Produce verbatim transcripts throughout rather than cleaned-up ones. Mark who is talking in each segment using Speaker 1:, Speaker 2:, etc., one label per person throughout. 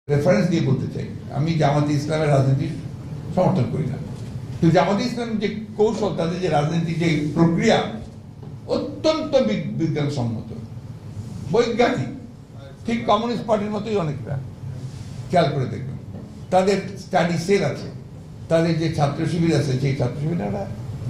Speaker 1: Reference দিয়ে বলতে চাই, আমি জামাতে ইসলামের রাজনীতি সমর্থন করি না। তো জামাতে ইসলাম যে কৌশল, তাদের যে রাজনীতির যে প্রক্রিয়া অত্যন্ত বিজ্ঞানসম্মত, বৈজ্ঞানিক, ঠিক কমিউনিস্ট পার্টির মতোই অনেকটা। খেয়াল করে দেখবেন তাদের স্টাডি সেল আছে, তাদের যে ছাত্র শিবির আছে, সেই ছাত্র শিবিররা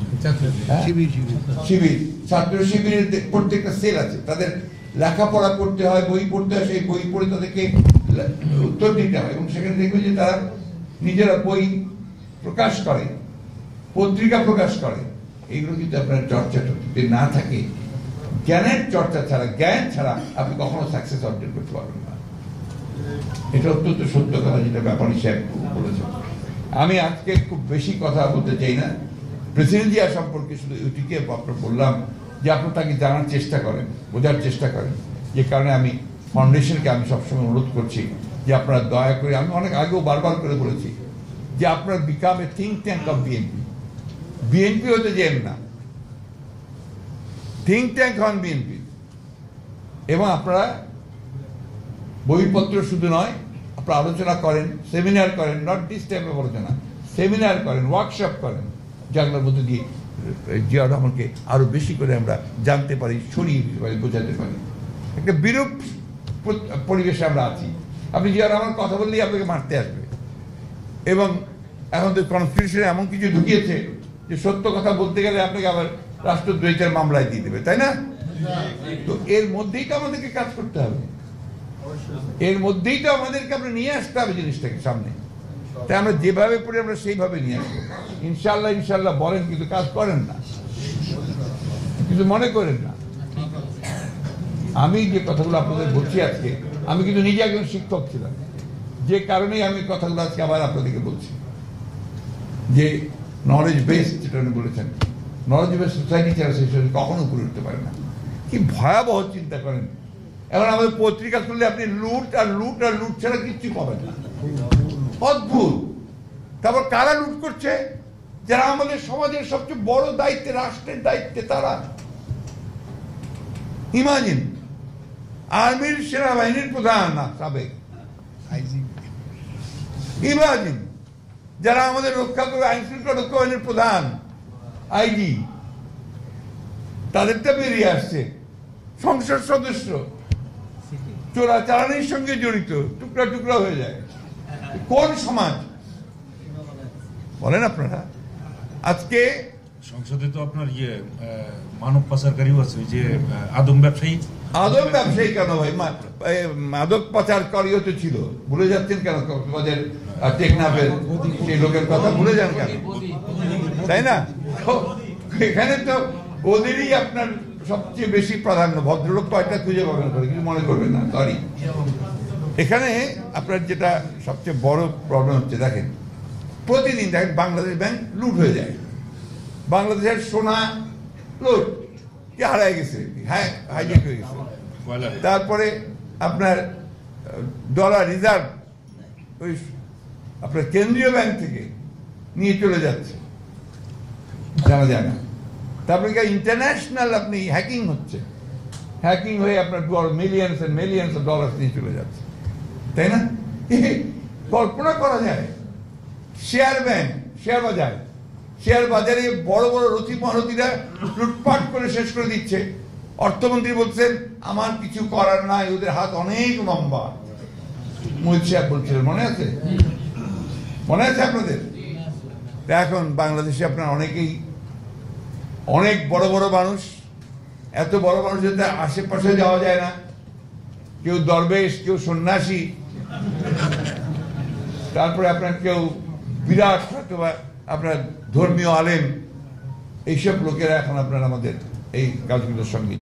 Speaker 1: শিবির ছাত্র শিবিরের প্রত্যেকটা সেল আছে, তাদের লেখাপড়া করতে হয়, বই পড়তে হয়, সেই বই পড়ে তাদেরকে উত্তর দিতে হয়। এবং সেখানে দেখবে যে তারা নিজেরা বই প্রকাশ করে, পত্রিকা প্রকাশ করে। এইগুলো কিন্তু আপনার চর্চা যদি না থাকে, জ্ঞানের চর্চা ছাড়া, জ্ঞান ছাড়া আপনি কখনো সাকসেস অর্জন করতে পারবেন না। এটা অত্যন্ত সত্য কথা, যেটা ব্যাপারী সাহেব বলেছেন। আমি আজকে খুব বেশি কথা বলতে চাই না। প্রেসিডেন্ট জিয়া সম্পর্কে শুধু এটিকে আপনার বললাম যে আপনি তাকে জানার চেষ্টা করেন, বোঝার চেষ্টা করেন। যে কারণে আমি ফাউন্ডেশনকে আমি সবসময় অনুরোধ করছি যে আপনারা দয়া করে, আমি অনেক আগেও বারবার করে বলেছি যে আপনারা become a think tank of BNP. BNP হতে যেন না, থিঙ্ক ট্যাঙ্ক হন বিএনপি। এবং আপনারা বইপত্র শুধু নয়, আপনারা আলোচনা করেন, সেমিনার করেন, নট দিস টাইপ অফ আলোচনা, সেমিনার করেন, ওয়ার্কশপ করেন, যেগুলোর মধ্যে দিয়ে জিয়া রহমানকে আরো বেশি করে আমরা জানতে পারি, ছড়িয়ে দিতে পারি, বোঝাতে পারি। একটা বিরূপ পরিবেশে আমরা আছি। আপনি জিয়া রহমান কথা বললেই আপনাকে মারতে আসবে। এবং এখন তো কনস্টিটিউশনে এমন কিছু ঢুকিয়েছে যে সত্য কথা বলতে গেলে আপনাকে আবার রাষ্ট্রদ্রোহিতার মামলায় দিয়ে দেবে, তাই না? তো এর মধ্যেই তো আমাদেরকে কাজ করতে হবে, এর মধ্যেই তো আমাদেরকে আমরা নিয়ে আসতে হবে জিনিসটাকে সামনে। তাই আমরা যেভাবে পড়ি আমরা সেইভাবে নিয়ে আসবো। ইনশাল্লাহ ইনশাল্লাহ বলেন, কিন্তু কাজ করেন না, কিছু মনে করেন না। আমি যে কথাগুলো আপনাদের বলছি আজকে, আমি কিন্তু নিজে একজন শিক্ষক ছিলাম, যে কারণেই আমি কথাগুলো আজকে আবার আপনাদেরকে বলছি যে নলেজ বেস, যেটা উনি বলেছেন, নলেজ বেস সোসাইটি ছাড়া সেই সোসাইটি কখনো উপরে উঠতে পারে না। কি ভয়াবহ চিন্তা করেন। এখন আমাদের পত্রিকা খুললে আপনি লুট আর লুট আর লুট ছাড়া কিচ্ছু পাবেন না। অদ্ভুত। তারপর কারা লুট করছে? যারা আমাদের সমাজের সবচেয়ে বড় দায়িত্বে, রাষ্ট্রের দায়িত্বে, তারা। ইমাজিন, আর্মির সেনাবাহিনীর প্রধান না সাবেক, ইমাজিন যারা আমাদের রক্ষা করবে, আইন শৃঙ্খলা রক্ষা বাহিনীর প্রধান, আইজি, তাদেরটা বেরিয়ে আসছে। সংসদ সদস্য চোরাচালানির সঙ্গে জড়িত, টুকরা টুকরা হয়ে যায়। কোন সমাজ বলেন আপনারা? আজকে
Speaker 2: সংসদে তো আপনার ইয়ে মানব পাচারকারীও আছে, যে আদম ব্যবসায়ী।
Speaker 1: আদম ব্যবসায়ী কেন ভাই? মাদক পাচারকারীও তো ছিল। ভুলে যাচ্ছেন কেন? কক্সবাজার টেকনাফের সেই লোকের কথা ভুলে যান কেন? তাই না? এখানে তো ওদেরই আপনার সবচেয়ে বেশি প্রাধান্য। ভদ্রলোক কয়টা খুঁজে পাবেন, কিছু মনে করবেন না, সরি। এখানে আপনার যেটা সবচেয়ে বড় প্রবলেম হচ্ছে, দেখেন প্রতিদিন দেখেন বাংলাদেশ ব্যাংক লুট হয়ে যায়, বাংলাদেশের সোনা লুট, কি হারায় গেছে, হ্যাঁ হাইজেক হয়ে গেছে। তারপরে আপনার ডলার রিজার্ভ ওই আপনার কেন্দ্রীয় ব্যাংক থেকে নিয়ে চলে যাচ্ছে, জানা যায় না। তারপরে ইন্টারন্যাশনাল আপনি হ্যাকিং হচ্ছে, হ্যাকিং হয়ে আপনার millions and millions of dollar নিয়ে চলে যাচ্ছে, তাই না? কল্পনা করা যায়। শেয়ার ব্যাংক, শেয়ার বাজার, শেয়ার বাজারে বড় বড় রথি মহারথীরা লুটপাট করে শেষ করে দিচ্ছে। অর্থমন্ত্রী বলছেন আমার কিছু করার নাই, ওদের হাত অনেক লম্বা। মোহিত সাহেব বলছিলেন, মনে আছে? মনে আছে আপনাদের? এখন বাংলাদেশে আপনার অনেকেই, অনেক বড় বড় মানুষ, এত বড় মানুষ যাতে আশেপাশে যাওয়া যায় না। কেউ দরবেশ, কেউ সন্ন্যাসী, তারপরে আপনার কেউ বিরাট অথবা আপনার ধর্মীয় আলেম, এইসব লোকেরা এখন আপনার আমাদের এই কাজগুলোর সঙ্গে